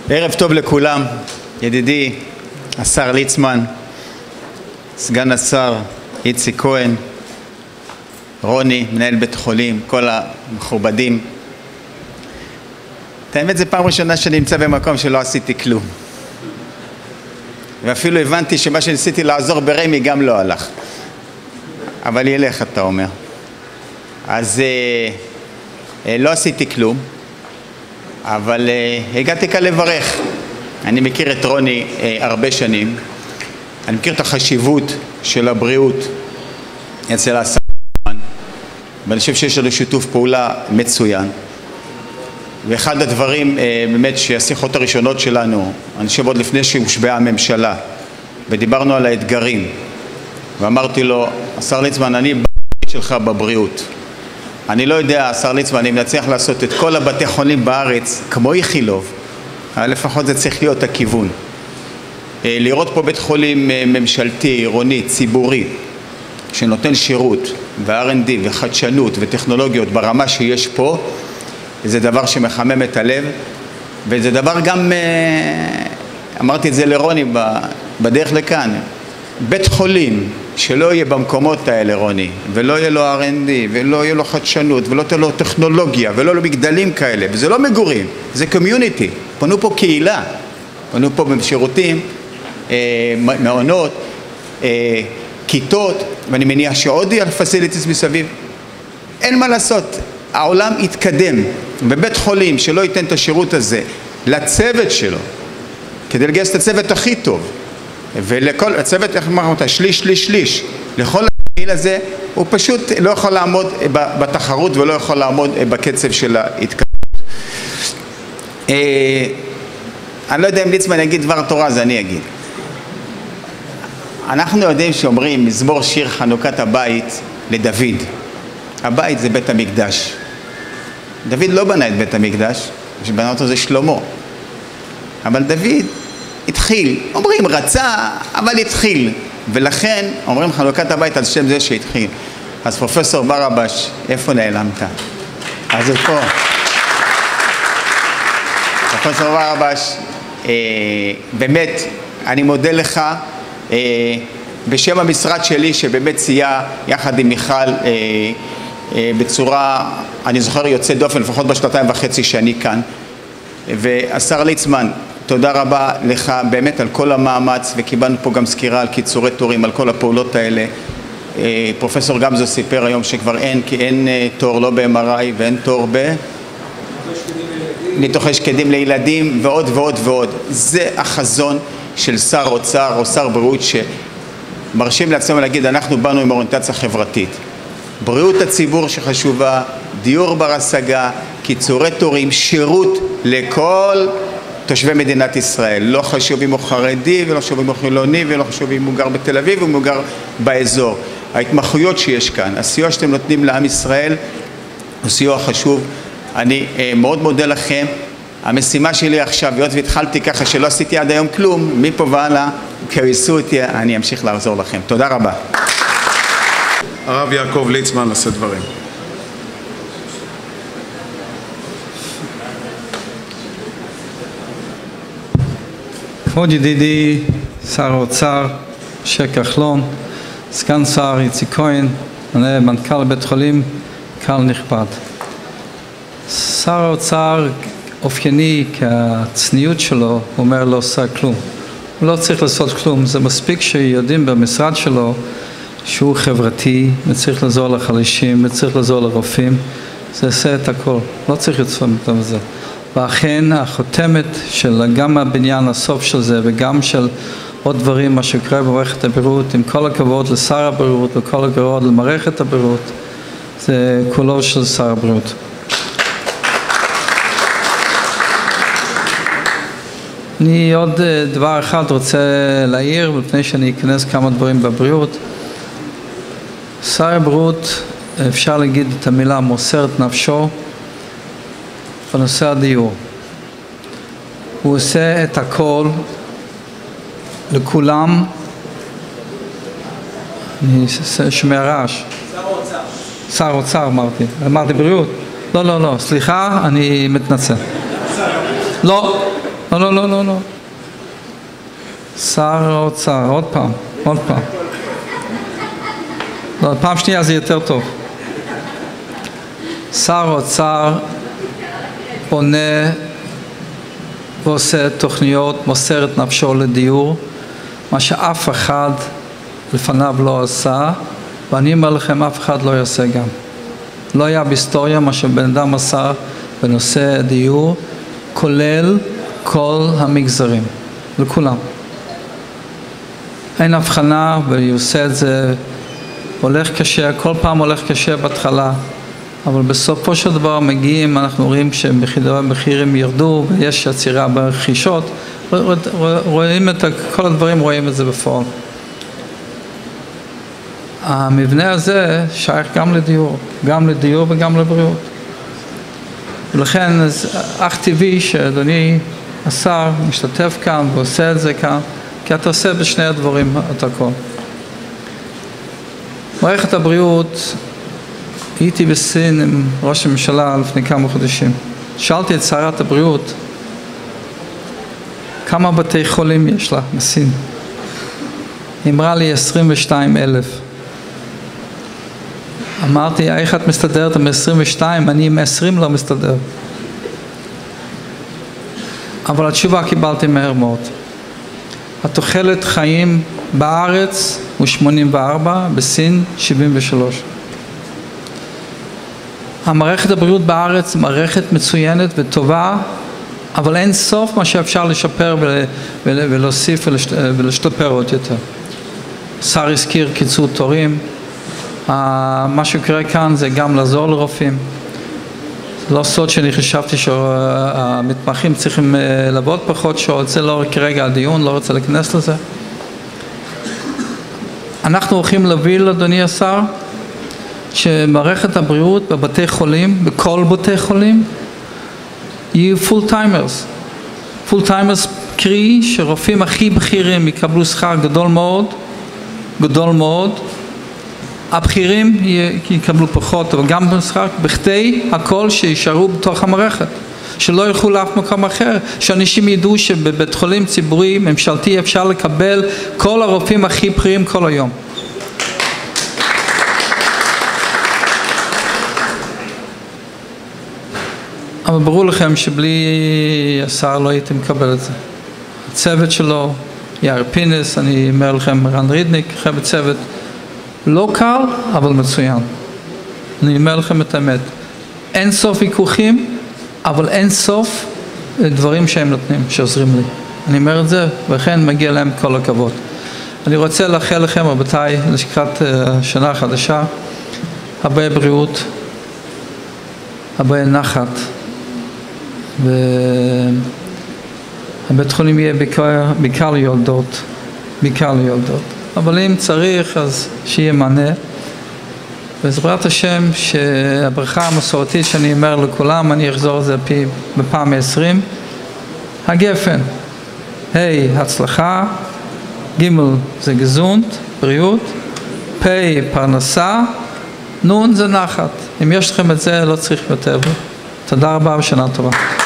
ערב טוב לכולם, ידידי השר ליצמן, סגן השר איציק כהן, רוני, מנהל בית חולים, כל המכובדים. האמת, זו פעם ראשונה שאני נמצא במקום שלא עשיתי כלום. ואפילו הבנתי שמה שניסיתי לעזור ברמי גם לא הלך. אבל ילך, אתה אומר. אז לא עשיתי כלום, אבל הגעתי כאן לברך. אני מכיר את רוני הרבה שנים. אני מכיר את החשיבות של הבריאות אצל השר, ואני חושב שיש לנו שיתוף פעולה מצוין. ואחד הדברים באמת שהשיחות הראשונות שלנו, אני חושב עוד לפני שהושבעה הממשלה, ודיברנו על האתגרים, ואמרתי לו, השר ליצמן, אני בבית שלך בבריאות. אני לא יודע, השר ליצמן, אם נצליח לעשות את כל הבתי חולים בארץ, כמו איכילוב, אבל לפחות זה צריך להיות הכיוון. לראות פה בית חולים ממשלתי, עירוני, ציבורי, שנותן שירות, ו-R&D, וחדשנות, וטכנולוגיות ברמה שיש פה, זה דבר שמחמם את הלב, וזה דבר גם, אמרתי את זה לרוני בדרך לכאן, בית חולים שלא יהיה במקומות האלה, רוני, ולא יהיה לו R&D, ולא יהיה לו חדשנות, ולא תהיה לו טכנולוגיה, ולא לו מגדלים כאלה, וזה לא מגורים, זה קומיוניטי, פנו פה קהילה, פנו פה בשירותים, מעונות, כיתות, ואני מניח שעוד יהיה פסיליטיס מסביב. אין מה לעשות, העולם יתקדם, בבית חולים שלא ייתן את השירות הזה לצוות שלו, כדי לגייס את הצוות הכי טוב, ולכל הצוות, איך אמרנו אותה, שליש, לכל הקהיל הזה, הוא פשוט לא יכול לעמוד בתחרות ולא יכול לעמוד בקצב של ההתקדמות. אני לא יודע אם ליצמן יגיד דבר תורה, אז אני אגיד. אנחנו יודעים שאומרים, מזמור שיר חנוכת הבית לדוד. הבית זה בית המקדש. דוד לא בנה את בית המקדש, שבנה אותו זה שלמה. אבל דוד התחיל, אומרים רצה, אבל התחיל. ולכן אומרים חנוכת הבית על שם זה שהתחיל. אז פרופסור ברבש, איפה נעלמת? אז הוא פה. פרופסור ברבש, באמת, אני מודה לך, בשם המשרד שלי שבאמת סייע יחד עם מיכל בצורה, אני זוכר, יוצא דופן, לפחות בשנתיים וחצי שאני כאן. והשר ליצמן, תודה רבה לך באמת על כל המאמץ, וקיבלנו פה גם סקירה על קיצורי תורים, על כל הפעולות האלה. פרופסור גמזו סיפר היום שכבר אין תור לא ב-MRI ואין תור ניתוחי שקדים לילדים ועוד ועוד ועוד. זה החזון של שר אוצר או שר בריאות שמרשים לעצמם להגיד, אנחנו באנו עם אוריינטציה חברתית. בריאות הציבור שחשובה, דיור בר השגה, קיצורי תורים, שירות לכל תושבי מדינת ישראל. לא חשוב אם הוא חרדי ולא חשוב אם הוא חילוני ולא חשוב אם הוא גר בתל אביב או אם הוא גר באזור. ההתמחויות שיש כאן, הסיוע שאתם נותנים לעם ישראל הוא סיוע חשוב. אני מאוד מודה לכם. המשימה שלי עכשיו, היות והתחלתי ככה שלא עשיתי עד היום כלום, מפה והלאה, קריסו אותי, אני אמשיך לעזור לכם. תודה רבה. הרב יעקב ליצמן לשאת דברים. כבוד ידידי שר האוצר משה כחלון, סגן שר איציק כהן, מנכ"ל בית חולים, קהל נכבד. שר האוצר אופייני כצניעות שלו, הוא אומר לא עושה כלום. הוא לא צריך לעשות כלום, זה מספיק שיודעים במשרד שלו שהוא חברתי, וצריך לעזור לחלשים, וצריך לעזור לרופאים, זה עושה את הכל, לא צריך לצפות את זה. ואכן החותמת של גם הבניין הסוף של זה, וגם של עוד דברים, מה שקורה במערכת הבריאות, עם כל הכבוד לשר הבריאות, וכל הכבוד למערכת הבריאות, זה כולו של שר הבריאות. אני עוד דבר אחד רוצה להעיר, לפני שאני אכנס כמה דברים בבריאות. שר הבריאות, אפשר להגיד את המילה מוסר את נפשו בנושא הדיור. הוא עושה את הכל לכולם. אני שומע רעש. שר האוצר אמרתי בריאות. לא, סליחה, אני מתנצל. לא, לא, לא, לא, לא. שר האוצר, עוד פעם. לא, פעם שנייה זה יותר טוב. שר האוצר בונה ועושה תוכניות, מוסר את נפשו לדיור, מה שאף אחד לפניו לא עשה, ואני אומר לכם, אף אחד לא יעשה גם. לא היה בהיסטוריה מה שבן אדם עשה בנושא דיור, כולל כל המגזרים, לכולם. אין הבחנה, והיא עושה את זה, הולך קשה, כל פעם הולך קשה בהתחלה, אבל בסופו של דבר מגיעים, אנחנו רואים שהמחירים ירדו, ויש עצירה ברכישות, רואים את כל הדברים, רואים את זה בפועל. המבנה הזה שייך גם לדיור וגם לבריאות. ולכן אך טבעי שאדוני השר משתתף כאן ועושה את זה כאן, כי אתה עושה בשני הדברים את הכל. מערכת הבריאות, הייתי בסין עם ראש הממשלה לפני כמה חודשים. שאלתי את שרת הבריאות, כמה בתי חולים יש לה בסין? היא אמרה לי 22,000. אמרתי, איך את מסתדרת עם 22? אני עם 20 לא מסתדר. אבל התשובה קיבלתי מהר מאוד. התוחלת חיים בארץ הוא 84, בסין 73. המערכת הבריאות בארץ היא מערכת מצוינת וטובה, אבל אין סוף מה שאפשר לשפר ולהוסיף ולשתפר עוד יותר. שר הזכיר קיצור תורים, מה שקורה כאן זה גם לעזור לרופאים. זה לא סוד שאני חשבתי שהמתמחים צריכים לעבוד פחות שעות, זה לא כרגע הדיון, לא רוצה להיכנס לזה. אנחנו הולכים להביא לאדוני השר, שמערכת הבריאות בבתי חולים, בכל בתי חולים, יהיו פול טיימרס. פול טיימרס קרי שרופאים הכי בכירים יקבלו שכר גדול מאוד, הבכירים יקבלו פחות, אבל גם בשכר, בכדי הכל שישארו בתוך המערכת, שלא ילכו לאף מקום אחר, שאנשים ידעו שבבית חולים ציבורי, ממשלתי, אפשר לקבל כל הרופאים הכי בכירים כל היום. אבל ברור לכם שבלי השר לא הייתם מקבל את זה. הצוות שלו, יאיר פינס, אני אומר לכם, רן רידניק, חבר'ה צוות לא קל, אבל מצוין. אני אומר לכם את האמת. אין סוף ויכוחים, אבל אין סוף דברים שהם נותנים, שעוזרים לי. אני אומר את זה, וכן מגיע להם כל הכבוד. אני רוצה לאחל לכם, רבותיי, לקראת שנה חדשה, הרבה בריאות, הרבה נחת, והבית חולים יהיה בעיקר ליולדות, אבל אם צריך אז שיהיה מענה, ובעזרת השם שהברכה המסורתית שאני אומר לכולם, אני אחזור על זה בפעם 20, הגפן, הצלחה, ג' זה גזונט, בריאות, פרנסה, נ' זה נחת. אם יש לכם את זה לא צריך יותר. תודה רבה ושנה טובה.